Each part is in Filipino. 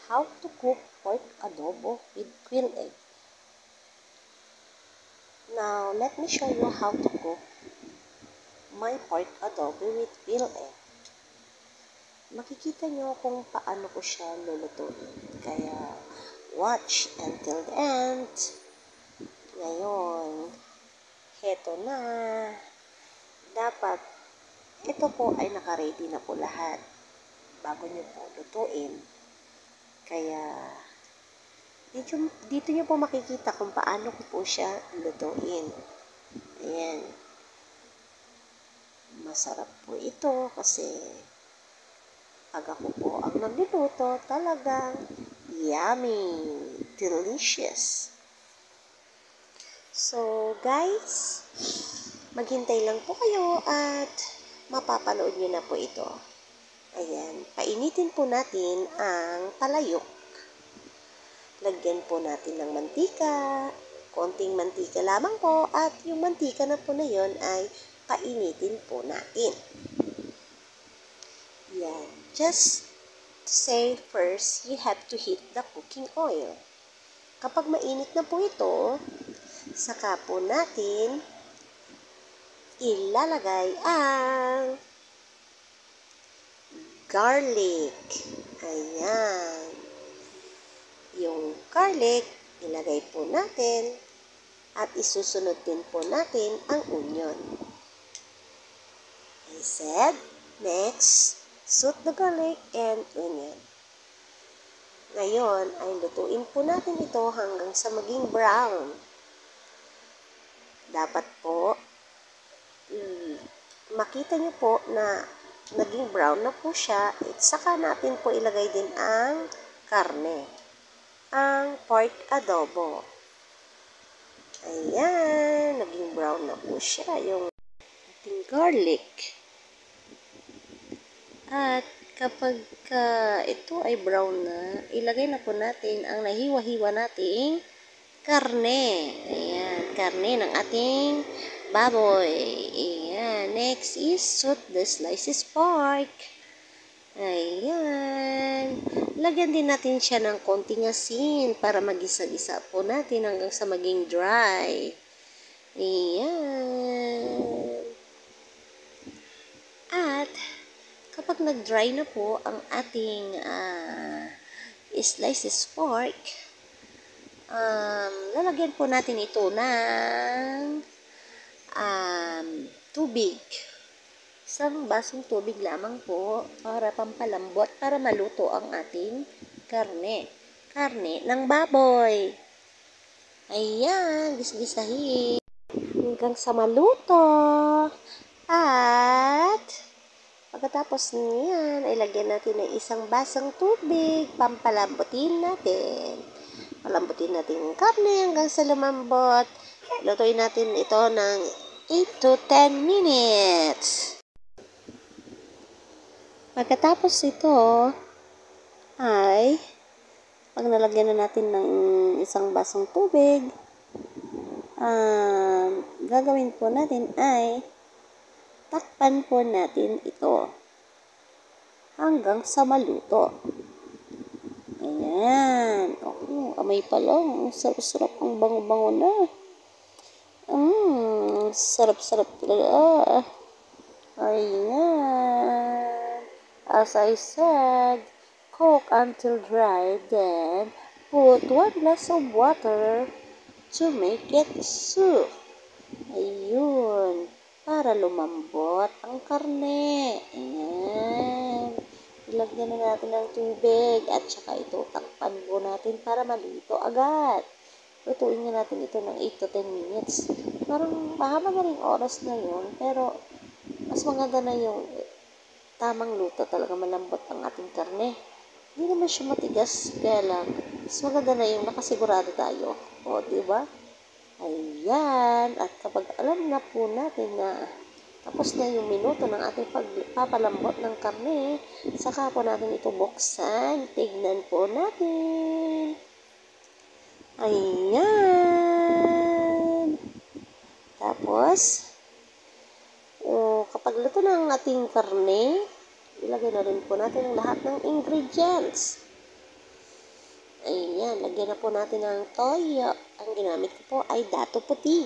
how to cook pork adobo with quail egg. Now, let me show you how to cook my pork adobo with quail egg. Makikita nyo kung paano ko siya lulutuin. Kaya, watch until the end. Ngayon, heto na. Dapat, ito po ay naka-ready na po lahat bago nyo po lutuin. Kaya, dito nyo po makikita kung paano ko po siya lutuin. Ayan. Masarap po ito kasi pag ako po ang nagluluto, talagang yummy, delicious. So, guys, maghintay lang po kayo at mapapanood nyo na po ito. Ayan, painitin po natin ang palayok. Lagyan po natin ng mantika, konting mantika lamang po, at yung mantika na po na yon ay painitin po natin. Yan, just to say first, you have to heat the cooking oil. Kapag mainit na po ito, saka po natin ilalagay ang garlic. Ayan. Yung garlic, ilagay po natin at isusunod din po natin ang onion. I said, next, shoot the garlic and onion. Ngayon, ay lutuin po natin ito hanggang sa maging brown. Dapat po, makita nyo po na naging brown na po siya, at saka natin po ilagay din ang karne. Ang pork adobo. Ayan, naging brown na po siya yung ating garlic. At kapag ito ay brown na, ilagay na po natin ang nahiwa-hiwa nating karne. Ayan, karne ng ating baboy. Ayan, next is shoot the slices pork. Ayan. Lagyan din natin siya ng konting asin para magisa-gisa po natin hanggang sa maging dry. Ayan. At kapag nag-dry na po ang ating slices pork, lalagyan po natin ito ng tubig. Isang basong tubig lamang po para pampalambot, para maluto ang ating karne. Karne ng baboy. Ayan, gisgisahin hanggang sa maluto. At pagkatapos niyan, ay lagyan natin ng isang basang tubig, pampalambutin natin. Palambutin natin yung karne hanggang sa lumambot. Lutuin natin ito ng 8 to 10 minutes. Pagkatapos ito, ay pag nalagyan na natin ng isang basong tubig, gagawin po natin ay takpan po natin ito hanggang sa maluto. Ayan. Amoy pa lang. Sarap-sarap. Ang bango-bango na. Sarap-sarap talaga. Ayan. As I said, cook until dry, then put 1 glass of water to make it soup. Ayun. Para lumambot ang karne. Ayan. Ilagyan na natin ng tubig at saka ito takpan po natin para maluto agad. Lutuin na natin ito ng 8 to 10 minutes. Parang mahaba na rin oras na yun, pero mas maganda na yung tamang luto, talaga malambot ang ating karne. Hindi naman siya matigas, kaya lang mas maganda na yung nakasigurado tayo. O, diba? Ayan. At kapag alam na po natin na tapos na yung minuto ng ating pagpapalambot ng karne, saka po natin ito buksan. Tignan po natin. Ayan. Tapos, kapag luto na ang ating karne, ilagay na rin po natin lahat ng ingredients. Ayan, lagyan na po natin ng toyo. Ang ginamit ko po ay dato puti.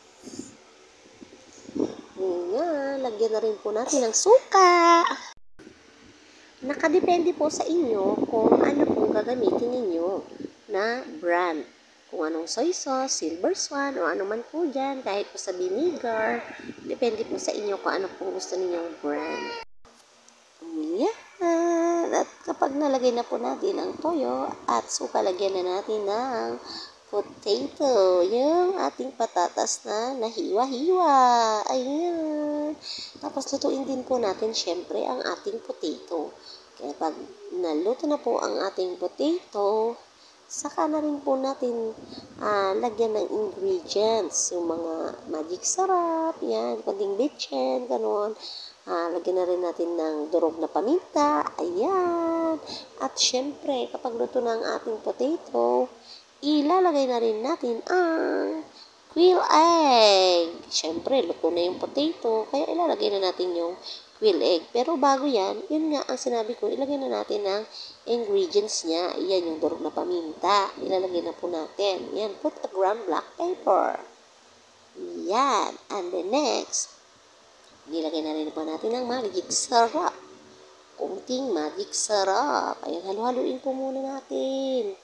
Ayan, lagyan na rin po natin ng suka. Nakadepende po sa inyo kung ano pong gagamitin ninyo na brand. Kung anong soy sauce, silver swan, o ano man po dyan, kahit po sa vinegar. Depende po sa inyo kung ano pong gusto ninyong brand. Ayan. At kapag nalagay na po natin ang toyo at suka, lagyan na natin ng potato. Yung ating patatas na nahiwa-hiwa. Ayan. Tapos lutuin din po natin syempre ang ating potato. Kaya pag naluto na po ang ating potato, saka na rin po natin lagyan ng ingredients. Yung mga magic sarap, yan, konting bitchin, gano'n. Lagyan na rin natin ng durog na paminta, ayan. At syempre, kapag luto na ang ating potato, ilalagay na rin natin ang quail egg. Syempre, luto na yung potato, kaya ilalagay na natin yung quail egg. Pero bago yan, yun nga ang sinabi ko, ilagay na natin ang ingredients niya. Yan yung durog na paminta. Ilalagay na po natin. Yan, put a gram black pepper. Yan. And the next, nilagay na rin po natin ang magic sarap. Kunting magic sarap. Ayan, halo-haluin po muna natin.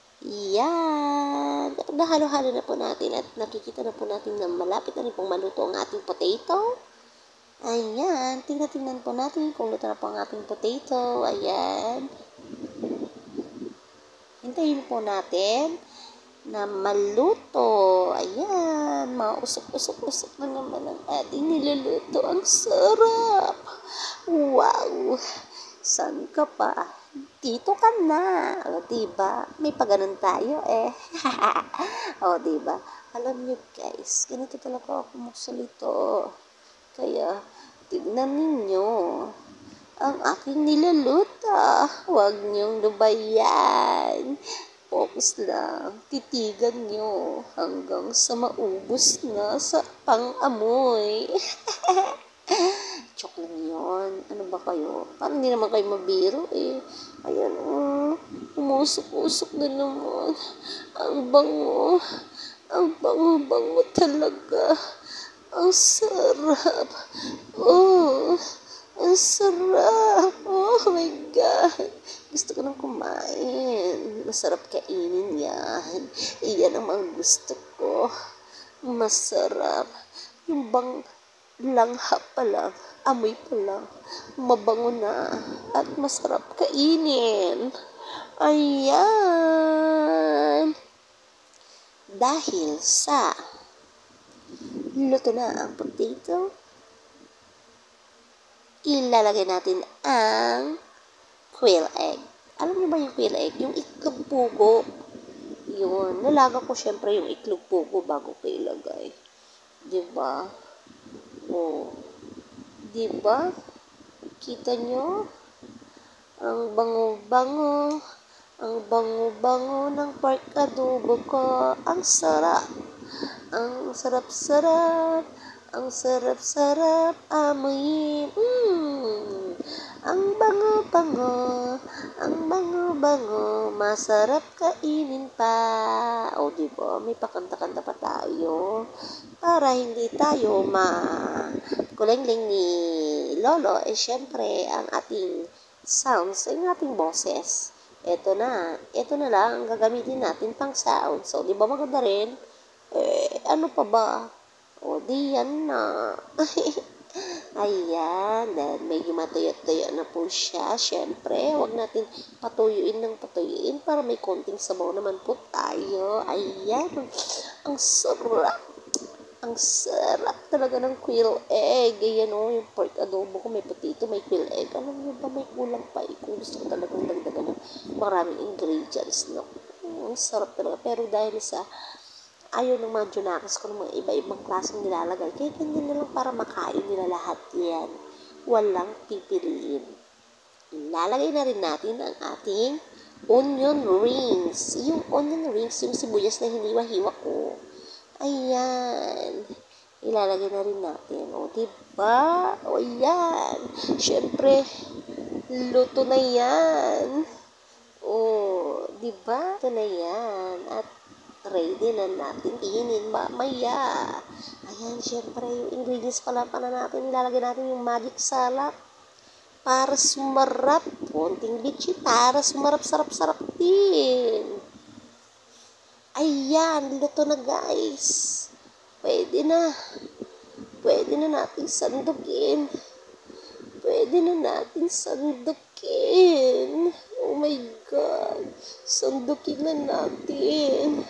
Yan. Kapag nahalo-halo na po natin at nakikita na po natin na malapit na rin pong maluto ang ating potato. Ayan. Tingnan po natin kung luto na po ang ating potato. Ayan. Hintayin po natin na maluto. Ayan, mausok-usok-usok na naman ang ating niluluto. Ang sarap! Wow! Saan ka pa? Dito ka na. O, diba? May paganon tayo eh. O, diba? Alam niyo guys, ganito talaga ako magsalito. Kaya, tignan ninyo ang aking niluluto. Huwag niyong lubayan. Focus lang, titigan nyo hanggang sa maubos na sa pang-amoy. Joke lang yun. Ano ba kayo? Parang hindi naman kayo mabiro eh. Ayan umusok-usok na naman. Ang bango. Ang bango-bango talaga. Ang sarap. Oh, ang sarap. Oh my God. Gusto ko nang kumain. Masarap kainin yan. Iyan ang mga gusto ko. Masarap. Yung bang langhap pa lang, amoy pa lang, mabango na at masarap kainin. Ayan. Dahil sa luto na ang potato, ilalagay natin ang quail egg. Alam niyo ba yung quail egg? Yung itlog pugo. Yun. Nalaga ko syempre yung itlog pugo bago ko ilagay. Diba? O. Diba? Kita nyo? Ang bango-bango. Ang bango-bango ng pork adobo ko. Ang sarap. Ang sarap-sarap. Ang sarap-sarap amoyin. Ang bango-bango. Ang bango-bango. Masarap kainin pa. O, diba? May pakanta-kanta pa tayo. Para hindi tayo kulengling ni Lolo. Syempre, ang ating sounds, ang ating boses. Ito na lang ang gagamitin natin pang sound. So, di ba maganda rin? Ano pa ba? O, di yan na. Ayan, dahil medyo matuyo-tuyo na po siya. Siyempre, huwag natin patuyuin ng patuyuin para may konting sabaw naman po tayo. Ayan, ang sarap. Ang sarap talaga ng quail egg. Ayan o, yung pork adobo ko, may potato, may quail egg. Alam niyo ba, may kulang pa. Kung gusto ko talagang dagdagan ng maraming ingredients. No? Ang sarap talaga. Pero dahil sa ayaw ng mga junakas ko ng mga iba-ibang klaseng nilalagay, kaya ganyan na lang para makain nila lahat yan. Walang pipiliin. Ilalagay na rin natin ang ating onion rings. Yung onion rings, yung sibuyas na hiniwa-hiwa ko. Ayan. Ilalagay na rin natin. O, diba? O, ayan. Siyempre, luto na yan. O, di diba? Ito na yan. At ready na natin kainin mamaya. Ayan, syempre, yung ingredients pala natin. Ilalagay natin yung magic salak. Para sumarap. Konting bitchin. Para sumarap, sarap-sarap din. Ayan, luto na guys. Pwede na. Pwede na natin sandukin. Pwede na natin sandukin. Oh my God. Sandukin na natin.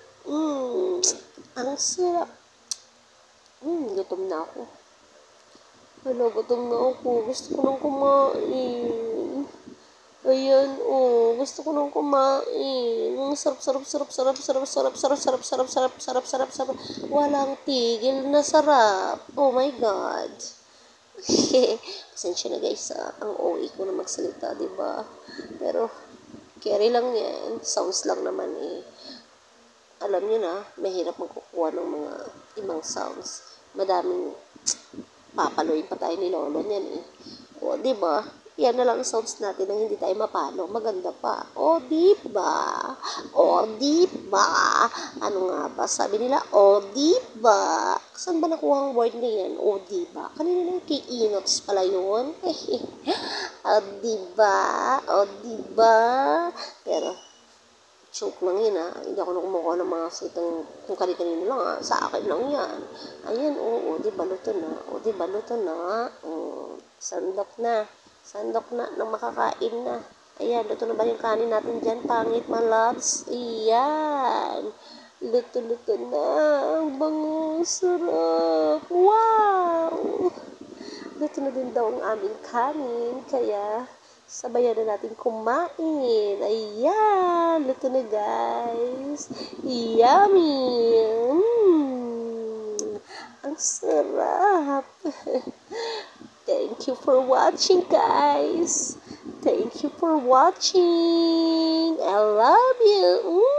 Ang sarap. Gutom na ako. Hala, gutom na ako. Gusto ko nang kumain. Ayan, gusto ko nang kumain. Ang sarap, sarap, sarap, sarap, sarap, sarap, sarap, sarap, sarap, sarap, sarap, sarap, sarap. Walang tigil na sarap. Oh my God. Pasensya na guys, ang OA ko na magsalita, diba? Pero, carry lang yan. Sounds lang naman eh. Alam nyo na, mahirap magkukuha ng mga ibang sounds. Madaming papaloyin pa tayo ni Lolo niyan eh. O, diba? Yan na lang sounds natin nang hindi tayo mapalo. Maganda pa. O, diba? O, diba? Ano nga ba? Sabi nila, o, diba? Saan ba nakuha ang word na yan? O, diba? Kanina lang kay Inox pala yun. O, diba? O, diba? Pero, joke lang yun Hindi ako kumukuha ng mga sitang kung kani-kanino lang Sa akin lang yan. Ayan, oo, di baluto na. O, di baluto na. Sandok na. Sandok na nang makakain na. Ayan, luto na ba yung kanin natin dyan? Pangit, my loves. Ayan. Luto-luto na. Ang bango, sarap. Wow! Luto na din daw ang aming kanin. Kaya, sabayan na natin kumain. Ayan, luto na guys. Yummy! Ang sarap. Thank you for watching guys. Thank you for watching. I love you.